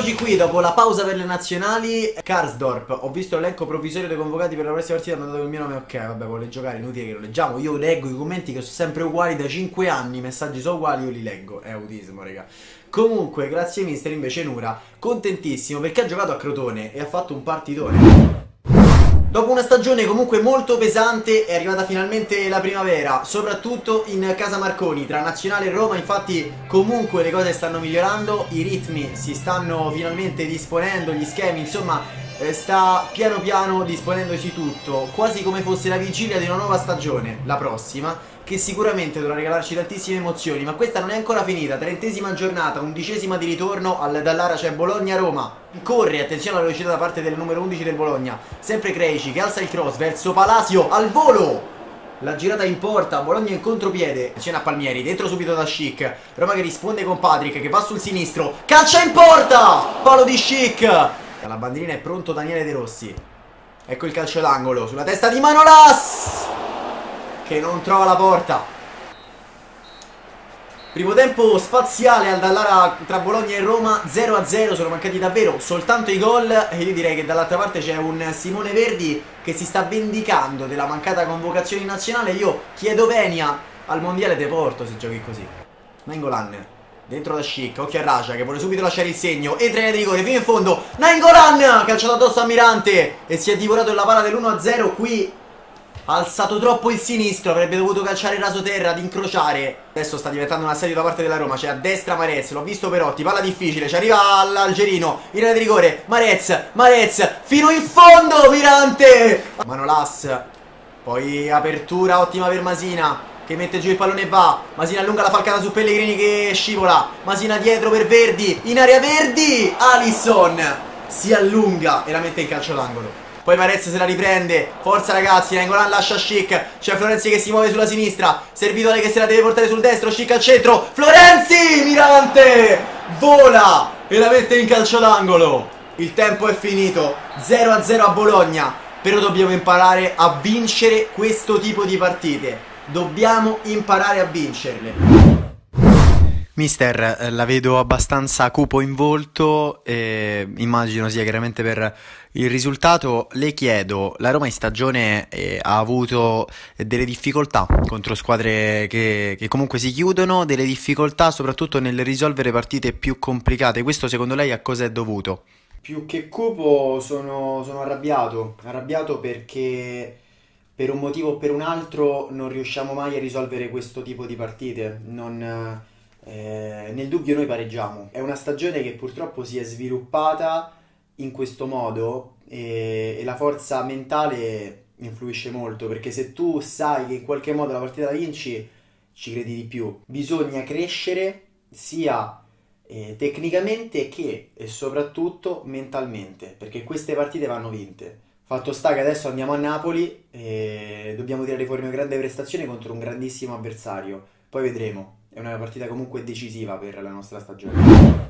Eccoci qui dopo la pausa per le nazionali. Karsdorp, ho visto l'elenco provvisorio dei convocati per la prossima partita, mi ha dato il mio nome. Ok, vabbè, vuole giocare, inutile che lo leggiamo. Io leggo i commenti che sono sempre uguali da 5 anni, i messaggi sono uguali, io li leggo. È autismo, raga. Comunque, grazie mister, invece Nura, contentissimo perché ha giocato a Crotone e ha fatto un partitone. Dopo una stagione comunque molto pesante è arrivata finalmente la primavera, soprattutto in casa Marconi, tra Nazionale e Roma. Infatti comunque le cose stanno migliorando, i ritmi si stanno finalmente disponendo, gli schemi, insomma sta piano piano disponendosi tutto, quasi come fosse la vigilia di una nuova stagione, la prossima, che sicuramente dovrà regalarci tantissime emozioni. Ma questa non è ancora finita, 30ª giornata, 11ª di ritorno, dall'Ara c'è Bologna-Roma. Corre, attenzione alla velocità da parte del numero 11 del Bologna, sempre Krejci che alza il cross verso Palacio, al volo! La girata in porta, Bologna in contropiede, attenzione a Palmieri, dentro subito da Schick, Roma che risponde con Patrick che va sul sinistro, calcia in porta! Palo di Schick! La bandierina è pronto Daniele De Rossi. Ecco il calcio d'angolo sulla testa di Manolas che non trova la porta. Primo tempo spaziale al Dallara tra Bologna e Roma, 0-0, sono mancati davvero soltanto i gol e io direi che dall'altra parte c'è un Simone Verdi che si sta vendicando della mancata convocazione in nazionale. Io chiedo venia al mondiale de Porto se giochi così. Nainggolan dentro da Schick, occhio a Raja che vuole subito lasciare il segno, entra in rigore fino in fondo, Nainggolan calciato addosso a Mirante e si è divorato la palla dell'1-0. Qui ha alzato troppo il sinistro, avrebbe dovuto calciare raso terra ad incrociare. Adesso sta diventando un assedio da parte della Roma, c'è a destra Marez, l'ho visto Perotti, palla difficile, ci arriva l'Algerino, in area di rigore, Marez, fino in fondo Mirante! Manolas, poi apertura ottima per Masina che mette giù il pallone e va, Masina allunga la falcata su Pellegrini che scivola, Masina dietro per Verdi, in area Verdi, Alisson si allunga e la mette in calcio d'angolo. Poi Marez se la riprende, forza ragazzi, Nainggolan lascia Schick, c'è Florenzi che si muove sulla sinistra, Servitore che se la deve portare sul destro, Schick al centro, Florenzi, Mirante, vola e la mette in calcio d'angolo. Il tempo è finito, 0-0 a Bologna, però dobbiamo imparare a vincere questo tipo di partite, dobbiamo imparare a vincerle. Mister, la vedo abbastanza cupo in volto, immagino sia chiaramente per il risultato. Le chiedo, la Roma in stagione ha avuto delle difficoltà contro squadre che comunque si chiudono, delle difficoltà soprattutto nel risolvere partite più complicate. Questo secondo lei a cosa è dovuto? Più che cupo sono arrabbiato perché per un motivo o per un altro non riusciamo mai a risolvere questo tipo di partite, nel dubbio noi pareggiamo. È una stagione che purtroppo si è sviluppata in questo modo e la forza mentale influisce molto, perché se tu sai che in qualche modo la partita la vinci ci credi di più. Bisogna crescere sia tecnicamente che e soprattutto mentalmente, perché queste partite vanno vinte. Fatto sta che adesso andiamo a Napoli e dobbiamo tirare fuori una grande prestazione contro un grandissimo avversario, poi vedremo. È una partita comunque decisiva per la nostra stagione.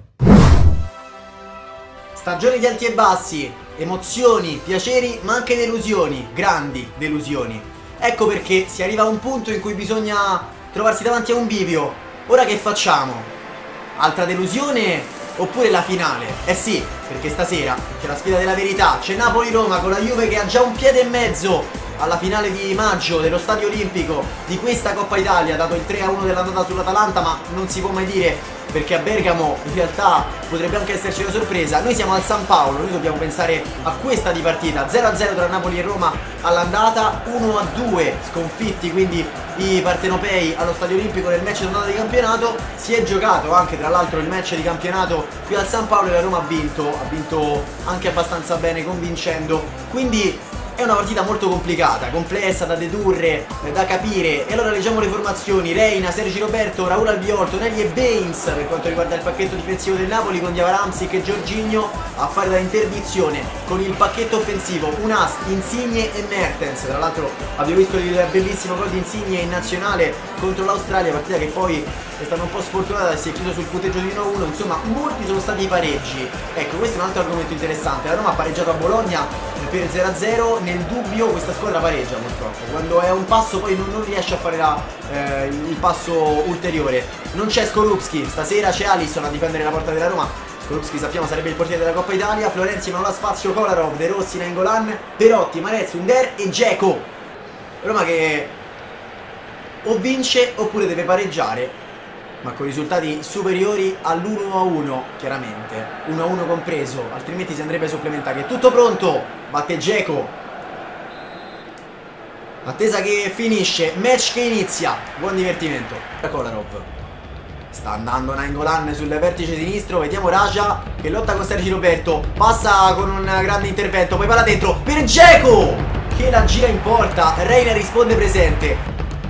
Stagione di alti e bassi, emozioni, piaceri, ma anche delusioni, grandi delusioni. Ecco perché si arriva a un punto in cui bisogna trovarsi davanti a un bivio. Ora che facciamo? Altra delusione oppure la finale? Eh sì, perché stasera c'è la sfida della verità, c'è Napoli-Roma con la Juve che ha già un piede e mezzo alla finale di maggio dello Stadio Olimpico di questa Coppa Italia, dato il 3-1 dell'andata sull'Atalanta, ma non si può mai dire perché a Bergamo in realtà potrebbe anche esserci una sorpresa. Noi siamo al San Paolo, noi dobbiamo pensare a questa di partita, 0-0 tra Napoli e Roma all'andata, 1-2 sconfitti quindi i partenopei allo Stadio Olimpico nel match d'andata di campionato. Si è giocato anche tra l'altro il match di campionato qui al San Paolo e la Roma ha vinto anche abbastanza bene, convincendo, quindi è una partita molto complicata, complessa da dedurre, da capire. E allora leggiamo le formazioni: Reina, Sergi Roberto, Raul Albiol, Tonelli e Baines per quanto riguarda il pacchetto difensivo del Napoli, con Diavara, Hamsik e Jorginho a fare da interdizione. Con il pacchetto offensivo Unas, Insigne e Mertens. Tra l'altro abbiamo visto il bellissimo gol di Insigne in nazionale contro l'Australia, partita che poi è stata un po' sfortunata e si è chiuso sul punteggio di 1-1. Insomma, molti sono stati i pareggi. Ecco, questo è un altro argomento interessante. La Roma ha pareggiato a Bologna per 0-0. Nel dubbio questa squadra pareggia purtroppo. Quando è a un passo poi non riesce a fare il passo ulteriore. Non c'è Skorupski, stasera c'è Alisson a difendere la porta della Roma. Skorupski sappiamo sarebbe il portiere della Coppa Italia. Florenzi, Manolas, Fazio, Kolarov, De Rossi, Nainggolan, Perotti, Marez, Under e Dzeko. Roma che o vince oppure deve pareggiare, ma con risultati superiori all'1-1, chiaramente 1-1 compreso, altrimenti si andrebbe ai supplementari. È tutto pronto, batte Dzeko, attesa che finisce, match che inizia, buon divertimento. Kolarov, sta andando Nainggolan sul vertice sinistro, vediamo Raja che lotta con Sergi Roberto, passa con un grande intervento, poi palla dentro per Dzeko che la gira in porta, Reina risponde presente.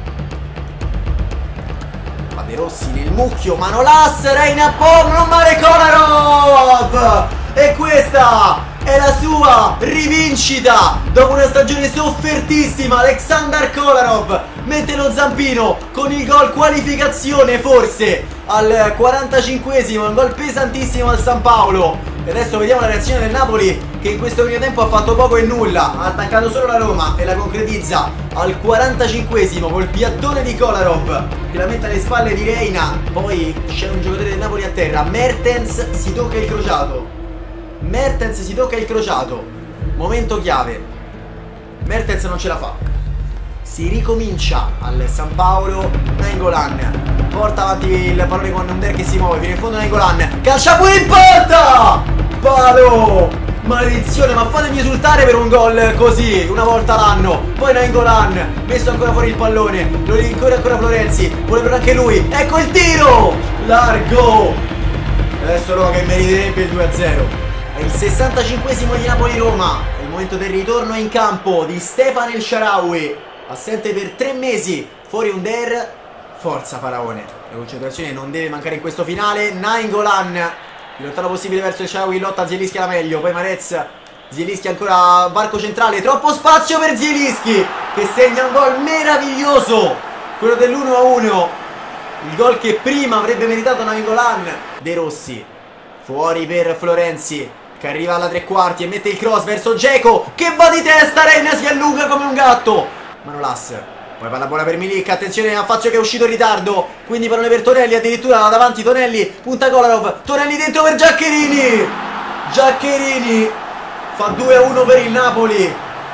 De Rossi nel mucchio, Manolas, Reina, Pom, non male Kolarov! E questa è la sua rivincita dopo una stagione soffertissima. Aleksandar Kolarov mette lo zampino con il gol qualificazione forse al 45esimo, un gol pesantissimo al San Paolo. E adesso vediamo la reazione del Napoli che in questo primo tempo ha fatto poco e nulla, ha attaccato solo la Roma e la concretizza al 45esimo col piattone di Kolarov che la mette alle spalle di Reina. Poi c'è un giocatore del Napoli a terra, Mertens si tocca il crociato. Mertens si tocca il crociato, momento chiave, Mertens non ce la fa, si ricomincia al San Paolo. Nainggolan porta avanti il pallone con Under che si muove fino in fondo. Nainggolan calcia pure in porta, palo, maledizione, ma fatemi esultare per un gol così una volta l'anno. Poi Nainggolan messo ancora fuori il pallone, lo rincorre ancora Florenzi, vuole però anche lui, ecco il tiro largo. Adesso Roma che meriterebbe il 2-0. È il 65esimo di Napoli-Roma, è il momento del ritorno in campo di Stefan El Shaarawy, assente per 3 mesi, fuori Under. Forza Faraone, la concentrazione non deve mancare in questo finale. Nainggolan, il lontano possibile verso El Shaarawy, lotta Zielinski alla meglio, poi Marez, Zielinski ancora varco centrale, troppo spazio per Zielinski che segna un gol meraviglioso, quello dell'1-1, il gol che prima avrebbe meritato Nainggolan. De Rossi, fuori per Florenzi che arriva alla tre quarti e mette il cross verso Dzeko che va di testa, Reina si allunga come un gatto. Manolas, poi palla buona per Milik, attenzione a Fazio che è uscito in ritardo, quindi pallone per Tonelli, addirittura davanti Tonelli, punta Kolarov, Tonelli dentro per Giaccherini, Giaccherini fa 2-1 per il Napoli.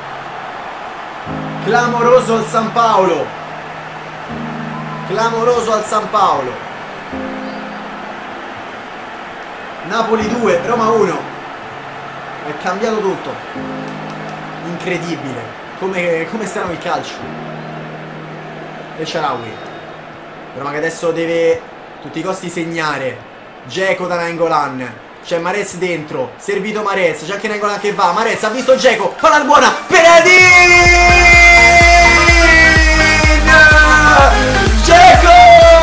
Clamoroso al San Paolo, clamoroso al San Paolo. Napoli 2, Roma 1. È cambiato tutto. Incredibile come sta il calcio. El Shaarawy, Roma che adesso deve a tutti i costi segnare. Dzeko da Nainggolan, c'è Marez dentro, servito Marez, c'è anche Nainggolan che va, Marez ha visto Dzeko, palla buona per Edin! Dzeko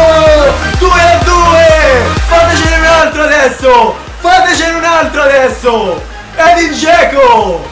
2-2, fatecene un altro adesso, fatecene un altro adesso. Edin Dzeko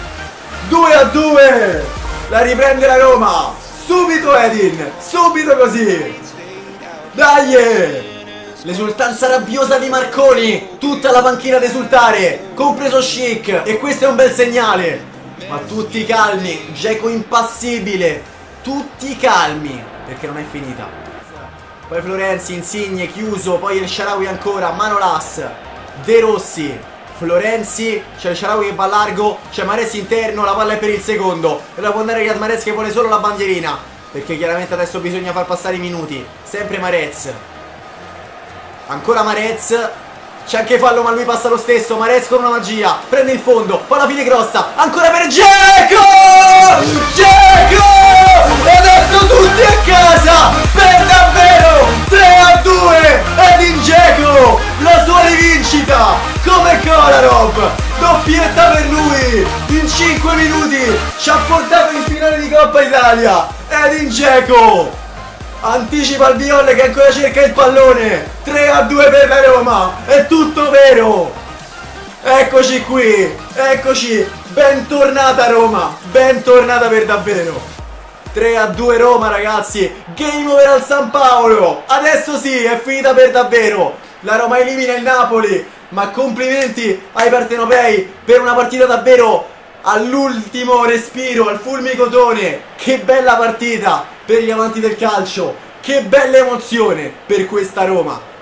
2-2, la riprende la Roma, subito Edin, subito così, dai! L'esultanza rabbiosa di Marconi, tutta la panchina ad esultare, compreso Schick, e questo è un bel segnale. Ma tutti calmi, Dzeko impassibile, tutti calmi, perché non è finita. Poi Florenzi, Insigne, chiuso, poi El Shaarawy ancora, Manolas, De Rossi, Florenzi, c'è El Shaarawy che va largo, c'è Marez interno, la palla è per il secondo, e la può andare Riyad Mahrez che vuole solo la bandierina, perché chiaramente adesso bisogna far passare i minuti. Sempre Marez, ancora Marez, c'è anche fallo ma lui passa lo stesso. Marez con una magia, prende il fondo, poi alla fine grossa, ancora per Dzeko! Dzeko! E adesso tutti a casa, per davvero, 3-2, Edin Dzeko, la sua rivincita, come Kolarov, doppietta per lui, in 5 minuti ci ha portato in finale di Coppa Italia, Edin Dzeko! Anticipa il Violle che ancora cerca il pallone, 3-2 per la Roma, è tutto vero. Eccoci qui, eccoci, bentornata Roma, bentornata per davvero. 3-2 Roma ragazzi, game over al San Paolo, adesso sì, è finita per davvero. La Roma elimina il Napoli, ma complimenti ai partenopei per una partita davvero all'ultimo respiro, al fulmicotone. Che bella partita per gli amanti del calcio, che bella emozione per questa Roma.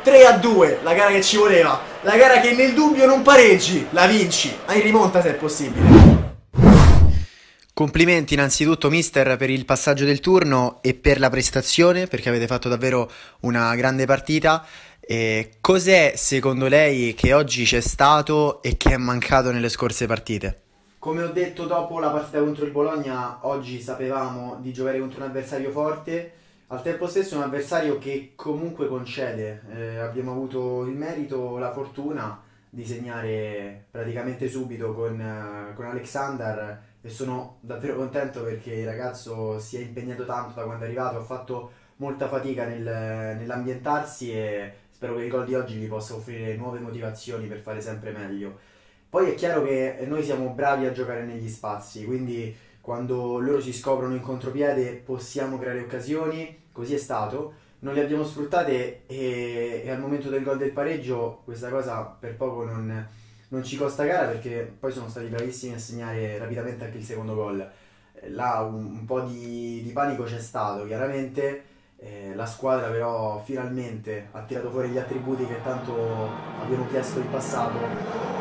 3-2, la gara che ci voleva, la gara che nel dubbio non pareggi, la vinci, in rimonta se è possibile. Complimenti innanzitutto mister per il passaggio del turno e per la prestazione, perché avete fatto davvero una grande partita. E cos'è secondo lei che oggi c'è stato e che è mancato nelle scorse partite? Come ho detto dopo la partita contro il Bologna, oggi sapevamo di giocare contro un avversario forte, al tempo stesso un avversario che comunque concede. Abbiamo avuto il merito, la fortuna di segnare praticamente subito con Alexander e sono davvero contento perché il ragazzo si è impegnato tanto da quando è arrivato, ha fatto molta fatica nell'ambientarsi e spero che il gol di oggi gli possa offrire nuove motivazioni per fare sempre meglio. Poi è chiaro che noi siamo bravi a giocare negli spazi, quindi quando loro ci scoprono in contropiede possiamo creare occasioni, così è stato. Non le abbiamo sfruttate e al momento del gol del pareggio questa cosa per poco non ci costa cara, perché poi sono stati bravissimi a segnare rapidamente anche il secondo gol. Là un po' di panico c'è stato chiaramente, la squadra però finalmente ha tirato fuori gli attributi che tanto abbiamo chiesto in passato.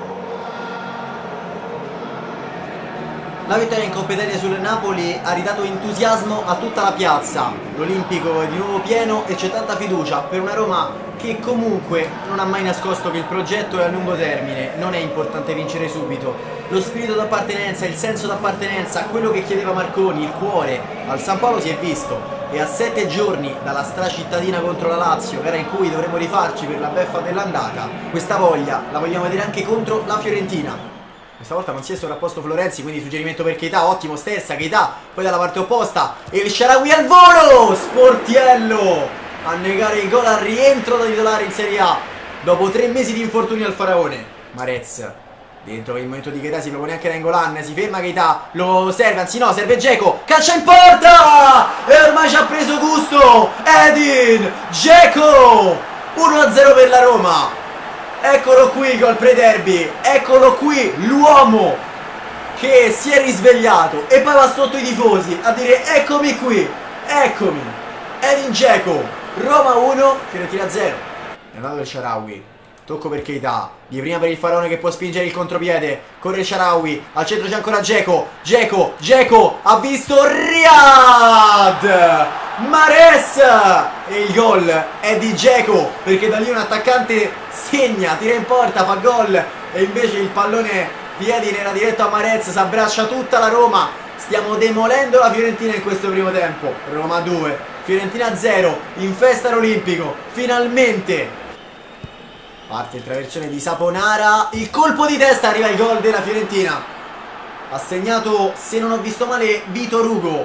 La vittoria in Coppa Italia sul Napoli ha ridato entusiasmo a tutta la piazza, l'Olimpico è di nuovo pieno e c'è tanta fiducia per una Roma che comunque non ha mai nascosto che il progetto è a lungo termine, non è importante vincere subito. Lo spirito d'appartenenza, il senso d'appartenenza, quello che chiedeva Marconi, il cuore, al San Paolo si è visto e a 7 giorni dalla stracittadina contro la Lazio, gara in cui dovremo rifarci per la beffa dell'andata, questa voglia la vogliamo vedere anche contro la Fiorentina. Questa volta non si è sovrapposto Florenzi, quindi suggerimento per Keita, ottimo, stessa, Keita, poi dalla parte opposta, El Shaarawy al volo, Sportiello a negare il gol al rientro da titolare in Serie A, dopo 3 mesi di infortunio al Faraone. Marez, dentro il momento di Keita si propone anche Nainggolan, si ferma Keita, lo serve, anzi no, serve Dzeko, calcia in porta, e ormai ci ha preso gusto, Edin Dzeko, 1-0 per la Roma. Eccolo qui il gol pre-derby, eccolo qui l'uomo che si è risvegliato e poi va sotto i tifosi a dire eccomi qui, eccomi, Edin Dzeko, Roma 1, Fiorentina 0. È andato il Shaarawy, tocco per Keita, di prima per il Faraone che può spingere il contropiede, corre il Shaarawy, al centro c'è ancora Dzeko, Dzeko, ha visto Riyad Mahrez e il gol è di Dzeko perché da lì un attaccante segna, tira in porta, fa gol e invece il pallone piedi era diretto a Mahrez, si abbraccia tutta la Roma. Stiamo demolendo la Fiorentina in questo primo tempo. Roma 2, Fiorentina 0, in festa all'Olimpico, finalmente. Parte il traversone di Saponara, il colpo di testa, arriva il gol della Fiorentina. Ha segnato, se non ho visto male, Vitor Hugo,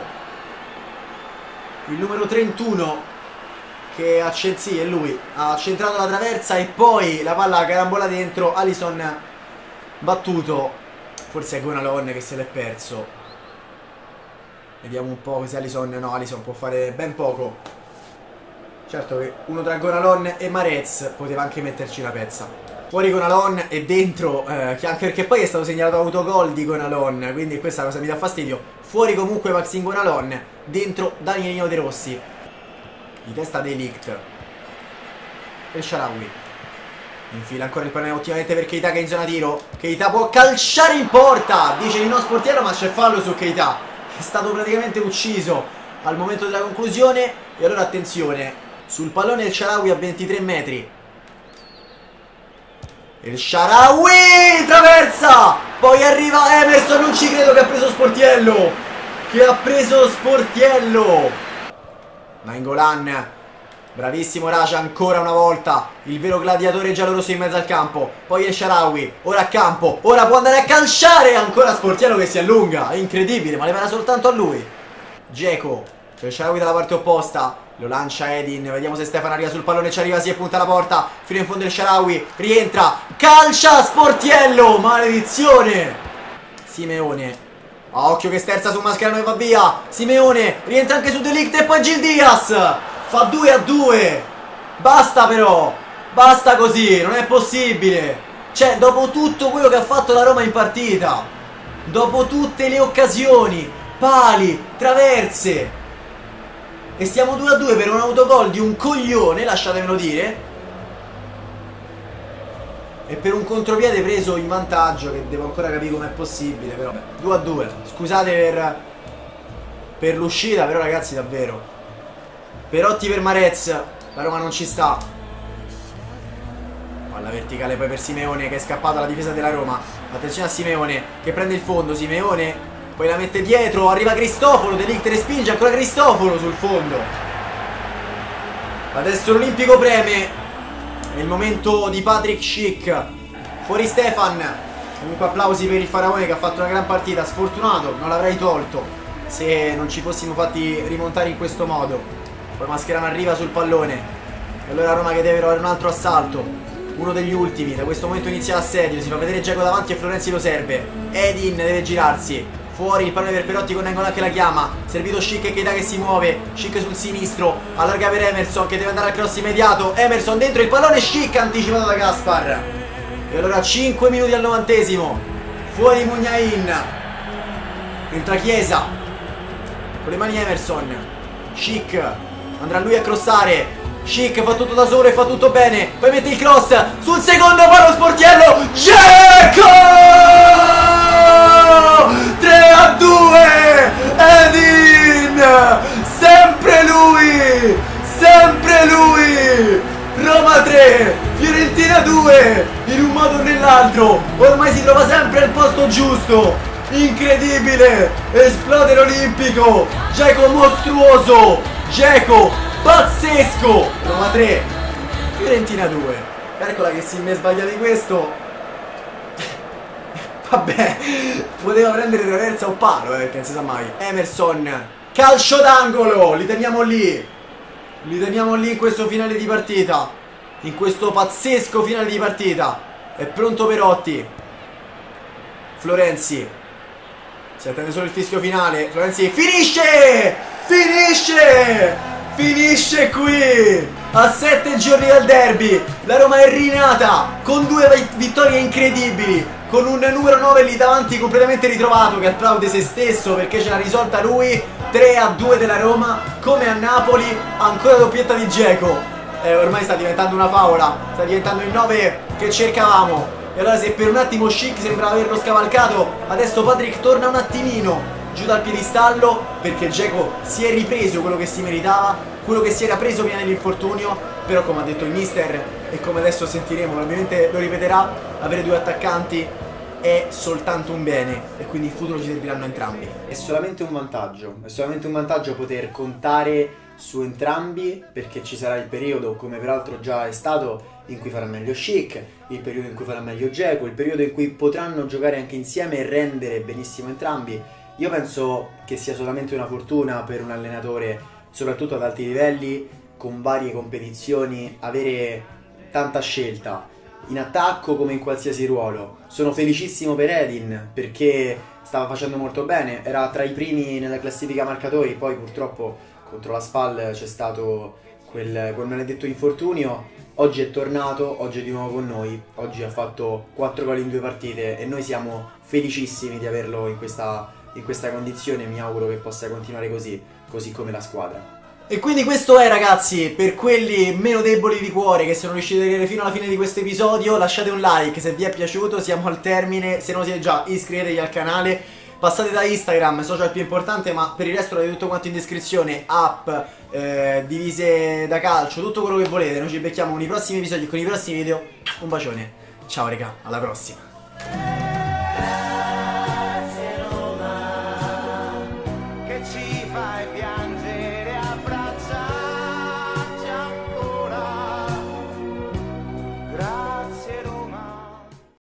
il numero 31 che sì, è lui, ha centrato la traversa e poi la palla carambola dentro, Alisson battuto, forse è Gonalon che se l'è perso. Vediamo un po' se Alisson, no, Alisson può fare ben poco. Certo che uno tra Gonalon e Mahrez poteva anche metterci la pezza. Fuori Gonalon e dentro, anche perché poi è stato segnalato autogol di Gonalon, quindi questa cosa mi dà fastidio. Fuori comunque Maxime Gonalon, dentro Danielino De Rossi. Di testa De Ligt e Shaarawy infila ancora il pallone ottimamente per Keita che è in zona tiro. Keita può calciare in porta, dice di no Sportiello, ma c'è fallo su Keita che è stato praticamente ucciso al momento della conclusione. E allora attenzione, sul pallone il Shaarawy a 23 metri, il Shaarawy traversa, poi arriva Emerson, non ci credo che ha preso Sportiello, Nainggolan, bravissimo Raja ancora una volta, il vero gladiatore giallorosso in mezzo al campo, poi è Shaarawy, ora a campo, ora può andare a calciare, ancora Sportiello che si allunga, è incredibile, ma le farà soltanto a lui. Dzeko, c'è Shaarawy dalla parte opposta, lo lancia Edin, vediamo se Stefano arriva sul pallone, ci arriva, si punta alla porta, fino in fondo il Shaarawy, rientra, calcia Sportiello, maledizione. Simeone, occhio che sterza su Mascherano e va via. Simeone rientra anche su De Ligt e poi Gil Diaz fa 2-2. Basta però, basta così, non è possibile. Cioè, dopo tutto quello che ha fatto la Roma in partita, dopo tutte le occasioni, pali, traverse, e stiamo 2-2 per un autogol di un coglione, lasciatemelo dire. e per un contropiede preso in vantaggio, che devo ancora capire com'è possibile, però 2-2. Scusate per l'uscita, però ragazzi davvero. Perotti per Marez, la Roma non ci sta. Palla verticale poi per Simeone che è scappato alla difesa della Roma. Attenzione a Simeone che prende il fondo, Simeone poi la mette dietro, arriva Cristoforo, De Ligt respinge, ancora Cristoforo sul fondo. Adesso l'Olimpico preme. È il momento di Patrick Schick. Fuori Stefan. Comunque applausi per il Faraone che ha fatto una gran partita. Sfortunato, non l'avrei tolto se non ci fossimo fatti rimontare in questo modo. Poi Mascherano arriva sul pallone e allora Roma che deve trovare un altro assalto, uno degli ultimi. Da questo momento inizia l'assedio. Si fa vedere Dzeko davanti e Florenzi lo serve. Edin deve girarsi. Fuori il pallone per Perotti con Nengolan che la chiama. Servito Schick e Keita che si muove. Schick sul sinistro. Allarga per Emerson che deve andare al cross immediato. Emerson dentro il pallone. Schick anticipato da Gaspar. E allora 5 minuti al 90°. Fuori Mugnain. Entra Chiesa. Con le mani Emerson. Schick andrà lui a crossare. Schick fa tutto da solo e fa tutto bene. Poi mette il cross sul secondo palo sportiello. Dzeko! 3-2. Edin. Sempre lui. Sempre lui. Roma 3, Fiorentina 2. In un modo o nell'altro ormai si trova sempre al posto giusto. Incredibile. Esplode l'Olimpico. Dzeko mostruoso. Dzeko pazzesco. Roma 3, Fiorentina 2. Calcola che se mi è sbagliato di questo vabbè, poteva prendere traversa o palo, che non si sa mai. Emerson, calcio d'angolo. Li teniamo lì. Li teniamo lì in questo finale di partita. In questo pazzesco finale di partita. È pronto Perotti. Florenzi. Si attende solo il fischio finale. Florenzi finisce. Finisce. Finisce qui. A 7 giorni dal derby. La Roma è rinata con 2 vittorie incredibili, con un numero 9 lì davanti completamente ritrovato che applaude se stesso perché ce l'ha risolta lui. 3-2 della Roma, come a Napoli. Ancora doppietta di Dzeko. Ormai sta diventando una favola. Sta diventando il 9 che cercavamo. E allora se per un attimo Schick sembrava averlo scavalcato, adesso Patrick torna un attimino giù dal piedistallo perché Dzeko si è ripreso quello che si meritava, quello che si era preso prima dell'infortunio. Però come ha detto il mister e come adesso sentiremo, probabilmente lo ripeterà, avere 2 attaccanti è soltanto un bene e quindi in futuro ci serviranno entrambi. È solamente un vantaggio poter contare su entrambi, perché ci sarà il periodo, come peraltro già è stato, in cui farà meglio Schick, il periodo in cui farà meglio Dzeko, il periodo in cui potranno giocare anche insieme e rendere benissimo entrambi. Io penso che sia solamente una fortuna per un allenatore, soprattutto ad alti livelli, con varie competizioni, avere tanta scelta in attacco come in qualsiasi ruolo. Sono felicissimo per Edin perché stava facendo molto bene, era tra i primi nella classifica marcatori, poi purtroppo contro la SPAL c'è stato quel maledetto infortunio. Oggi è tornato, oggi è di nuovo con noi, oggi ha fatto 4 gol in 2 partite e noi siamo felicissimi di averlo in questa condizione. Mi auguro che possa continuare così come la squadra. E quindi questo è, ragazzi, per quelli meno deboli di cuore che sono riusciti ad arrivare fino alla fine di questo episodio. Lasciate un like se vi è piaciuto, siamo al termine. Se non siete già, iscrivetevi al canale. Passate da Instagram, social più importante, ma per il resto avete tutto quanto in descrizione. App, divise da calcio, tutto quello che volete. Noi ci becchiamo con i prossimi episodi e con i prossimi video. Un bacione, ciao raga, alla prossima.